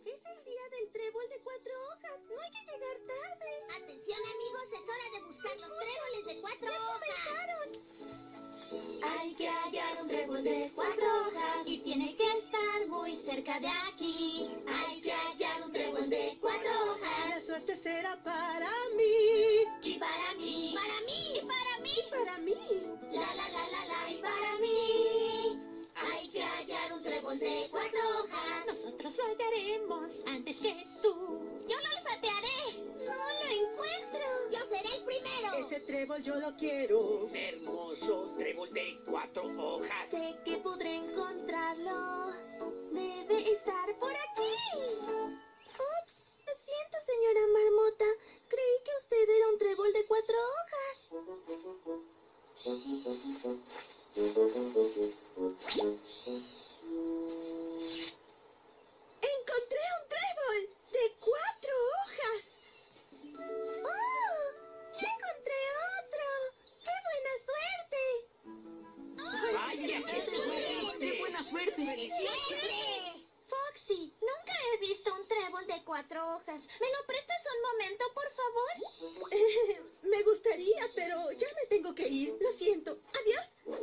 Es el día del trébol de 4 hojas. No hay que llegar tarde. Atención, amigos, es hora de buscar los tréboles de 4 hojas. Hay que hallar un trébol de 4 hojas y tiene que estar muy cerca de aquí. Hay que hallar un trébol de 4 hojas. La suerte será para mí. Y para mí. Para mí. Y para mí. Para mí. La la la la la y para mí. Hay que hallar un trébol de 4 hojas. Nosotros lo hallaremos antes que tú. Yo lo olfatearé. No lo encuentro. Yo seré el primero. Ese trébol yo lo quiero. Hermoso trébol de 4 hojas. Sé que podré encontrarlo. Debe estar por aquí. Ups, lo siento, señora Marmota. Creí que usted era un trébol de 4 hojas. ¡Encontré un trébol de 4 hojas! ¡Oh! ¡Ya encontré otro! ¡Qué buena suerte! ¡Vaya, qué suerte! ¡Qué buena suerte! Foxy, nunca he visto un trébol de 4 hojas. ¿Me lo prestas un momento, por favor? Me gustaría, pero ya me tengo que ir. Lo siento. Adiós.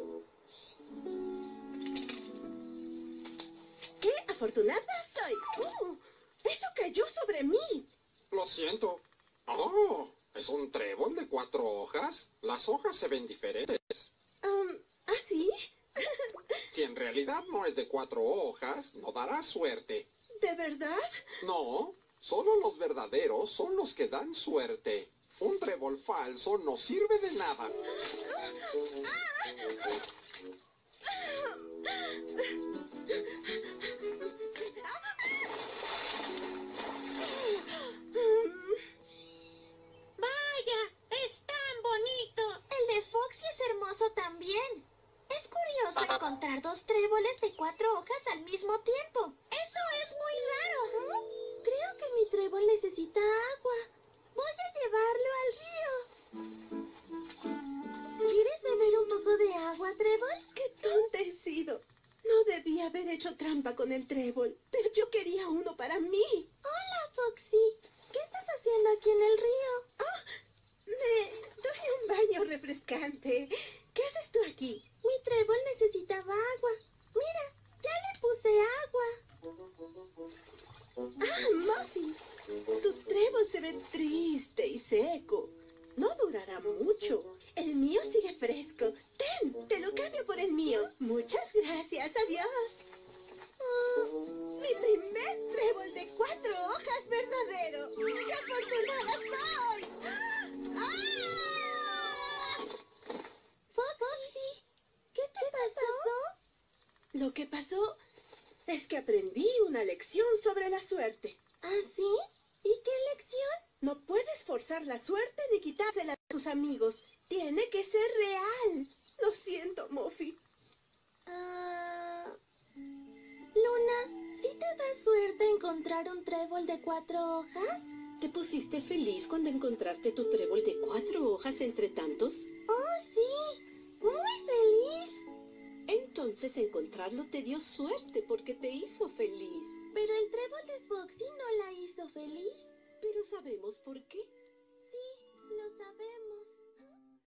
¡Qué afortunada soy! ¡Eso cayó sobre mí! Lo siento. Oh, ¿es un trébol de 4 hojas? Las hojas se ven diferentes. ¿Ah, sí? Si en realidad no es de 4 hojas, no dará suerte. ¿De verdad? No, solo los verdaderos son los que dan suerte. Un trébol falso no sirve de nada. ¡Vaya! ¡Es tan bonito! El de Foxy es hermoso también. Es curioso encontrar 2 tréboles de 4 hojas al mismo tiempo. Eso es muy raro, ¿no? Creo que mi trébol necesita agua. Voy a llevarlo al río. ¿Quieres beber un poco de agua, trébol? ¡Qué tonta he sido! No debía haber hecho trampa con el trébol, pero yo quería uno para mí. Hola, Foxy. ¿Qué estás haciendo aquí en el río? Me doy un baño refrescante. ¿Qué haces tú aquí? Mi trébol necesitaba agua. Mira, ya le puse agua. ¡Ah, Muffy! Tu trébol se ve triste y seco. No durará mucho. El mío sigue fresco. Ten, te lo cambio por el mío. Muchas gracias. Adiós. Mi primer trébol de 4 hojas verdadero. ¡Qué afortunada soy! ¡Ah! Foxy, ¿qué te pasó? Lo que pasó es que aprendí una lección sobre la suerte. ¿Ah, sí? ¿Y qué lección? No puedes forzar la suerte ni quitársela a tus amigos. Tiene que ser real. Lo siento, Muffy. Luna, ¿sí te da suerte encontrar un trébol de 4 hojas? ¿Te pusiste feliz cuando encontraste tu trébol de 4 hojas entre tantos? ¡Oh, sí! ¡Muy feliz! Entonces encontrarlo te dio suerte porque te hizo feliz. Pero el trébol de Foxy no la hizo feliz. Pero sabemos por qué. Sí, lo sabemos.